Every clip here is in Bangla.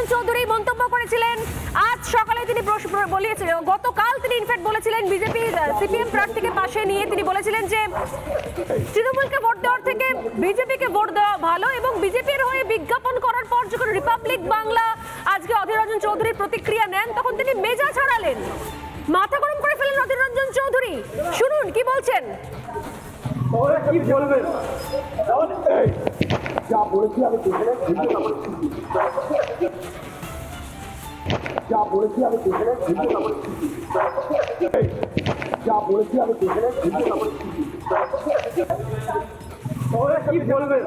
চৌধুরী মন্তব্য করেছিলেন আজ সকালে তিনি বলেছিলেন, গতকাল তিনি ইনফ্যাক্ট বলেছিলেন বিজেপি সিপিএম প্রার্থীকে পাশে নিয়ে তিনি বলেছিলেন যে তৃণমূলকে ভোট দেওয়ার থেকে বিজেপিকে ভোট দেওয়া ভালো এবং বিজেপির হয়ে বিজ্ঞাপন করার পর যখন রিপাবলিক বাংলা আজকে অধীর রঞ্জন চৌধুরীর প্রতিক্রিয়া নেন তখন তিনি মেজাজ হারালেন, মাথা গরম করে ফেলেন অধীর রঞ্জন চৌধুরী। শুনুন কি বলছেন। কি বলবেন? যা বলেছি আমি যা বলেছি আমি যা বলেছি আমি কি বলবেন?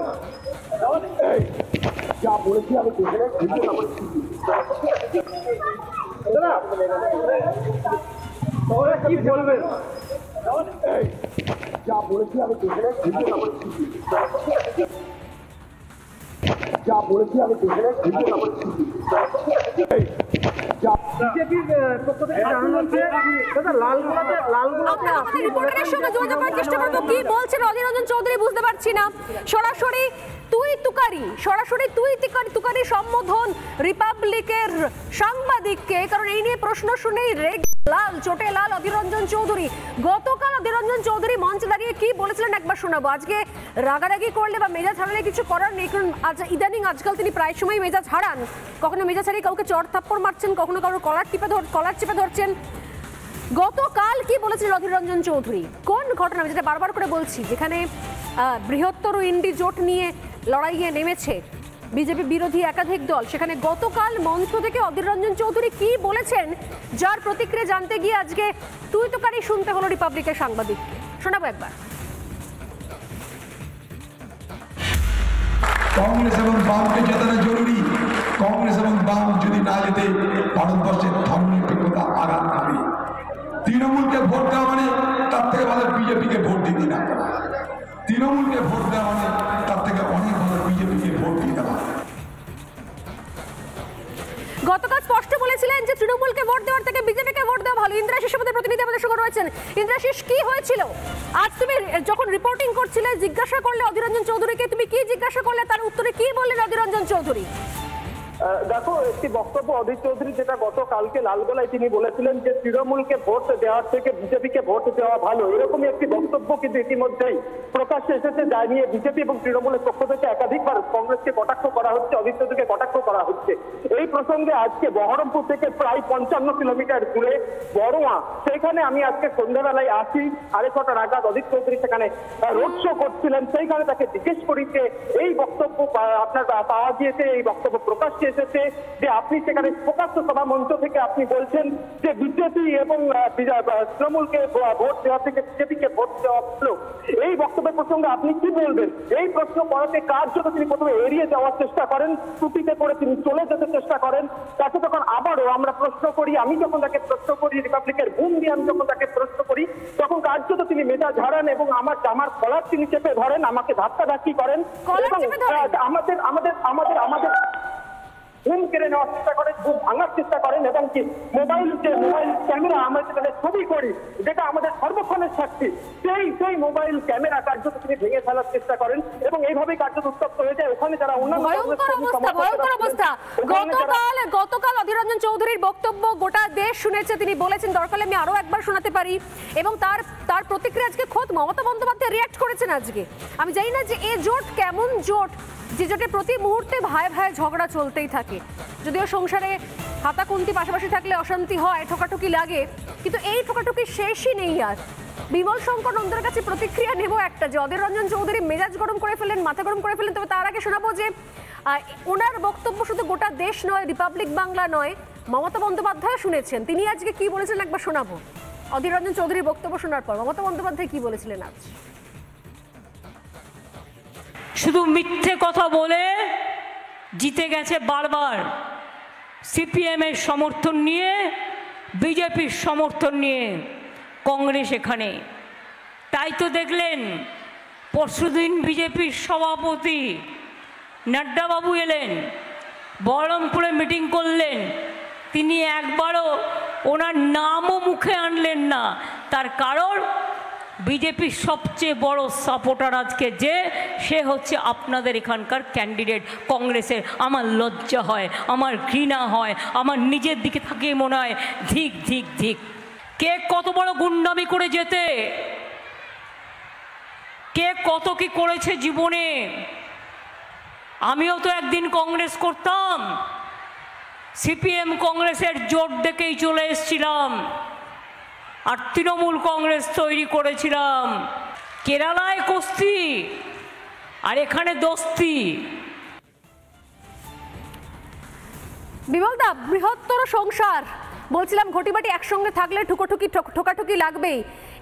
যা বলেছি আমি কি বলবেন? যা বলেছি আমি যা বলেছি আমি বিজেপির পক্ষ থেকে জানানো হচ্ছে রিপোর্টারের সঙ্গে যোগাযোগ করার চেষ্টা করবো, কি বলছেন অধীর রঞ্জন চৌধুরী বুঝতে পারছি না। সরাসরি তুই তুকারি সম্বোধন রিপাবলিকের সাংবাদিককে, কারণ এই নিয়ে প্রশ্ন শুনেই চোটে লাল অধীর রঞ্জন চৌধুরী। গতকাল অধীর রঞ্জন চৌধুরী মঞ্চে দাঁড়িয়ে কি বলেছিলেন একবার শোনাবো। আজকে রাগারাগি করলে বা মেজাজ হারালে কিছু করার নেই, কারণ ইদানিং আজকাল তিনি প্রায় সময় মেজাজ হারান। কখনো মেজাজ হারিয়ে কাউকে চড় থাপ্পড় মারছেন, কখনো কারোর কলার চেপে ধরছেন। গতকাল কি বলেছিলেন অধীর রঞ্জন চৌধুরী? কোন ঘটনা, যেটা বারবার করে বলছি, যেখানে বৃহত্তর ইন্ডি জোট নিয়ে লড়াইয়ে নেমেছে বিজেপি বিরোধী একাধিক দল, সেখানে গতকাল মঞ্চ থেকে অধীর রঞ্জন চৌধুরী কি বলেছেন যার প্রতিক্রিয়া জানতে গিয়ে আজকে তুই তোকারি শুনতে হলো রিপাবলিকের সাংবাদিককে। শোনাবো একবার। কংগ্রেস এবং বামকে জেতানো জরুরি। কংগ্রেস এবং বাম যদি না যেতে ভারতবর্ষের ধর্মনিরপেক্ষতা আঘাত পাবে। তৃণমূলকে ভোট দেওয়া মানে তার থেকে ভালো বিজেপিকে ভোট দিতে না করা। তৃণমূলকে ভোট দেওয়া মানে তার থেকে অনেক ভালো বিজেপিকে ভোট দিয়ে দেওয়া। গতকাল স্পষ্ট বলেছিলেন যে তৃণমূলকে ভোট দেওয়ার থেকে বিজেপিকে ভোট দেওয়া ভালো। ইন্দ্রাশিস আমাদের প্রতিনিধি আমাদের সঙ্গে রয়েছেন। ইন্দ্রাশিস, কি হয়েছিল আজ? তুমি যখন রিপোর্টিং করছিলে জিজ্ঞাসা করলে অধীর রঞ্জন চৌধুরীকে, তুমি কি জিজ্ঞাসা করলে, তার উত্তরে কি বললেন অধীর রঞ্জন চৌধুরী? দেখো, একটি বক্তব্য অধীর চৌধুরী যেটা গতকালকে লালগোলায় তিনি বলেছিলেন যে তৃণমূলকে ভোট দেওয়ার থেকে বিজেপিকে ভোট দেওয়া ভালো, এরকমই একটি বক্তব্য কিন্তু ইতিমধ্যেই প্রকাশ্যে এসেছে, যা নিয়ে বিজেপি এবং তৃণমূলের পক্ষ থেকে একাধিকবার কংগ্রেসকে কটাক্ষ করা হচ্ছে, অধীর চৌধুরীকে কটাক্ষ করা হচ্ছে। এই প্রসঙ্গে আজকে বহরমপুর থেকে প্রায় 55 কিলোমিটার দূরে বড়োয়া, সেখানে আমি আজকে সন্ধ্যাবেলায় আসি, 6:30 নাগাদ অধীর চৌধুরী সেখানে রোড শো করছিলেন। সেইখানে তাকে জিজ্ঞেস করি যে এই বক্তব্য আপনার পাওয়া গিয়েছে, এই বক্তব্য প্রকাশ্যে এসেছে যে আপনি সেখানে প্রকাশ্য সভা মঞ্চ থেকে আপনি বলছেন যে বিজেপি এবং তৃণমূলকে ভোট দেওয়া থেকে বিজেপিকে ভোট দেওয়া হলো। এই বক্তব্যের প্রসঙ্গে আপনি কি বলবেন? এই প্রশ্ন করাতে কার জন্য তিনি প্রথমে এড়িয়ে যাওয়ার চেষ্টা করেন, ত্রুটিতে করে তিনি চলে যেতে চেষ্টা করেন। তাকে যখন আবারও আমরা প্রশ্ন করি, আমি যখন তাকে প্রশ্ন করি, রিপাবলিকের বুম দিয়ে আমি যখন তাকে প্রশ্ন করি, তখন কার্যত তিনি মেজাজ হারান এবং আমার জামার কলার তিনি চেপে ধরেন, আমাকে ধাক্কাধাক্কি করেন এবং আমাদের আমাদের আমাদের আমাদের ঘুম কেড়ে নেওয়ার চেষ্টা করেন, ঘুম ভাঙার চেষ্টা করেন এবং কি মোবাইল ক্যামেরা আমরা যেখানে ছবি করি, যেটা আমাদের সর্বক্ষণের সাক্ষী, সেই মোবাইল ক্যামেরা কার্যত তিনি ভেঙে ফেলার চেষ্টা করেন এবং এইভাবেই কার্যত উত্তপ্ত হয়ে যায়। ওখানে যারা অন্যান্য গতকাল অধীর রঞ্জন চৌধুরীর বক্তব্য গোটা দেশ শুনেছে। তিনি বলেছেন, দরকার আমি আরো একবার শোনাতে পারি, এবং তার প্রতিক্রিয়া আজকে খোদ মমতা বন্দ্যোপাধ্যায় রিয়াক্ট করেছেন আজকে। আমি জানি না যে এই জোট কেমন জোট, যে জোটে প্রতি মুহূর্তে ভাই ঝগড়া চলতেই থাকে। যদিও সংসারে হাতাকুন্তি পাশাপাশি থাকলে অশান্তি হয়, ঠোকাঠুকি লাগে, কিন্তু এই ঠোকাঠুকি শেষই নেই আর। বিমল শঙ্কর নন্দর কাছে প্রতিক্রিয়া নেব একটা, যে অধীর রঞ্জন চৌধুরী মেজাজ গরম করে ফেলেন, মাথা গরম করে ফেলেন। তবে তার আগে শোনাবো যে ওনার বক্তব্য শুধু গোটা দেশ নয়, রিপাবলিক বাংলা নয়, মমতা বন্দ্যোপাধ্যায় শুনেছেন। তিনি আজকে কি বলেছেন একবার শোনাবো। অধীর রঞ্জন চৌধুরীর বক্তব্য শোনার পর মমতা বন্দ্যোপাধ্যায় কি বলেছিলেন আজ। শুধু মিথ্যে কথা বলে জিতে গেছে বারবার, সিপিএমের সমর্থন নিয়ে, বিজেপির সমর্থন নিয়ে কংগ্রেস এখানে। তাই তো দেখলেন পরশুদিন বিজেপির সভাপতি নাড্ডাবাবু এলেন, বহরমপুরে মিটিং করলেন, তিনি একবারও ওনার নামও মুখে আনলেন না। তার কারণ বিজেপির সবচেয়ে বড় সাপোর্টার আজকে যে সে হচ্ছে আপনাদের এখানকার ক্যান্ডিডেট কংগ্রেসের। আমার লজ্জা হয়, আমার ঘৃণা হয়, আমার নিজের দিকে তাকিয়ে মনে হয় ধিক ধিক ধিক। কে কত বড় গুন্ডামি করে যেতে, কে কত কি করেছে জীবনে। আমিও তো একদিন কংগ্রেস করতাম, সিপিএম কংগ্রেসের জোট দেখেই চলে এসেছিলাম আর তৃণমূল কংগ্রেস তৈরি করেছিলাম। কেরালায় কুস্তি আর এখানে দোস্তি। বিমলদা, বৃহত্তর সংসার বলছিলাম, ঘটিবাটি একসঙ্গে থাকলে ঠোকাঠুকি লাগবেই।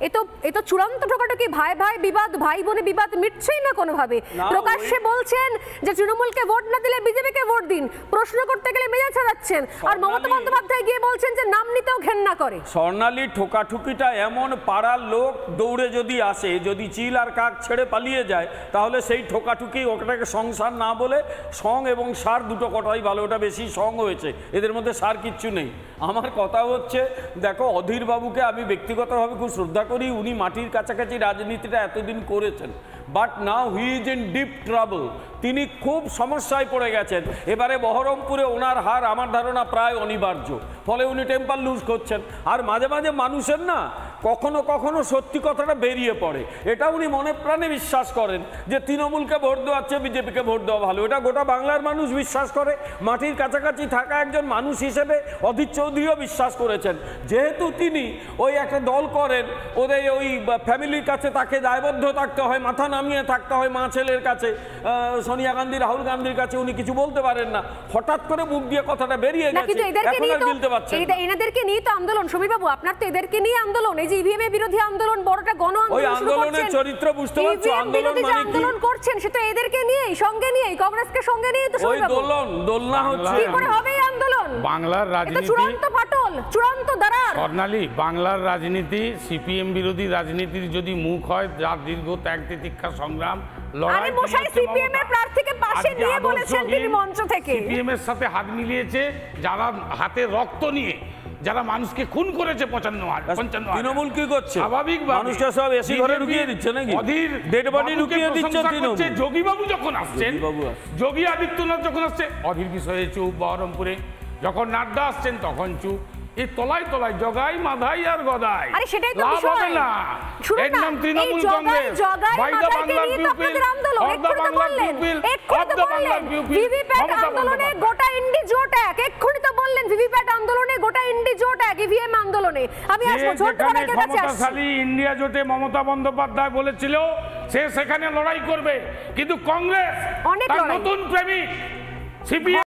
এ তো চূড়ান্ত ঠোকাঠুকি, ভাই ভাই বিবাদ, ভাই বোনে বিবাদ মিটছেই না কোনোভাবে। প্রকাশ্যে বলছেন যে তৃণমূলকে ভোট না দিলে বিজেপিকে ভোট দিন, প্রশ্ন করতে গেলে মেজাজ হারাচ্ছেন। আর মমতা বন্দ্যোপাধ্যায় গিয়ে বলছেন যে নাম নিতেও ঘেন্না করে। স্বর্ণালী, ঠোকাঠুকিটা এমন পাড়ার লোক দৌড়ে যদি আসে, যদি চিল আর কাক ছেড়ে পালিয়ে যায়, তাহলে সেই ঠোকাঠুকি ওটাকে সংসার না বলে সং এবং সার দুটো কটাই ভালো। ওটা বেশি সং হয়েছে, এদের মধ্যে সার কিচ্ছু নেই। আমার কথা হচ্ছে, দেখো অধীর বাবুকে আমি ব্যক্তিগতভাবে খুব শ্রদ্ধা করি, উনি মাটির কাছাকাছি রাজনীতিটা এতদিন করেছেন, but now he is in deep trouble. তিনি খুব সমস্যায় পড়ে গেছেন। এবারে বহরমপুরে ওনার হার আমার ধারণা প্রায় অনিবার্য, ফলে উনি টেম্পার লুজ করছেন। আর মাঝে মাঝে মানুষের না কখনো কখনো সত্যি কথাটা বেরিয়ে পড়ে। এটা উনি মনে প্রাণে বিশ্বাস করেন যে তৃণমূলকে ভোট দেওয়ার চেয়ে বিজেপিকে ভোট দেওয়া ভালো। এটা গোটা বাংলার মানুষ বিশ্বাস করে। মাটির কাছাকাছি থাকা একজন মানুষ হিসেবে অধীর চৌধুরীও বিশ্বাস করেছেন। যেহেতু তিনি ওই একটা দল করেন, ওদের ওই ফ্যামিলির কাছে তাকে দায়বদ্ধ থাকতে হয়, মাথা নামিয়ে থাকতে হয় মা ছেলের কাছে, সোনিয়া গান্ধী, রাহুল গান্ধীর কাছে উনি কিছু বলতে পারেন না। হঠাৎ করে মুখ দিয়ে কথাটা বেরিয়ে গেছে, এখন আর বলতে পারছেন না। এনাদেরকে নিয়ে তো আন্দোলন, সমীর বাবু আপনার তো এদেরকে নিয়ে আন্দোলন, এই যে ইভিএম এর বিরোধী আন্দোলন, বড়টা গণ আন্দোলন, ওই আন্দোলনের চরিত্র বুঝতে পারছো? আন্দোলন মানে কি? আন্দোলন করছেন সে তো এদেরকে নিয়ে, সঙ্গে নিয়ে, কংগ্রেসকে সঙ্গে নিয়ে তো সমীর বাবু। ওই দোলনা হচ্ছে। কি করে হবে এই আন্দোলন? বাংলার রাজনীতি চূড়ান্ত ফাটল, চূড়ান্ত দাঁড়ার। স্বর্ণালী, বাংলার রাজনীতি সিপিএম বিরোধী রাজনীতির যদি মুখ হয়, যার দীর্ঘ ত্যাগ তিতিক্ষা সংগ্রাম লড়াই, সিপিএম এর প্রার্থীকে পাশে নিয়ে বলেছেন তিনি মঞ্চ থেকে। সিপিএম এর সাথে হাত মিলিয়েছে যারা হাতে রক্ত নিয়ে যারা মানুষকে খুন করেছে 55। তৃণমূল কি করছে? স্বাভাবিক মানুষকে সব এসি ঘরে ঢুকিয়ে দিচ্ছে নাকি? অধীর ডেড বডি ঢুকিয়ে দিচ্ছে তৃণমূল। যোগীবাবু যখন আসছেন, যোগী আদিত্যনাথ যখন আসছে অধীর বিষয়ে চুপ, বহরমপুরে যখন নাড্ডা আসছেন তখন চুপ। এই তলায় তলায় জগাই মাধাই আর গদাই, আরে সেটাই তো লাভ বিষয়। হবে না। এর নাম তৃণমূল কংগ্রেস। বাই দ্য বাংলার পিপল, অফ দ্য বাংলার পিপল, অফ দ্য বাংলার পিপল। ভিভিপ্যাট আন্দোলনে গোটা ইন্ডি জোট এক, এক্ষুনি তো বললেন ভিভিপ্যাট আন্দোলনে গোটা ইন্ডি জোট এক, ইভিএম আন্দোলনে। আমি আসবো ঝোট করার কাছে। ক্ষমতাশালী ইন্ডিয়া জোটে মমতা বন্দ্যোপাধ্যায় বলেছিল সে সেখানে লড়াই করবে, কিন্তু কংগ্রেস তার নতুন প্রেমিক সিপিএম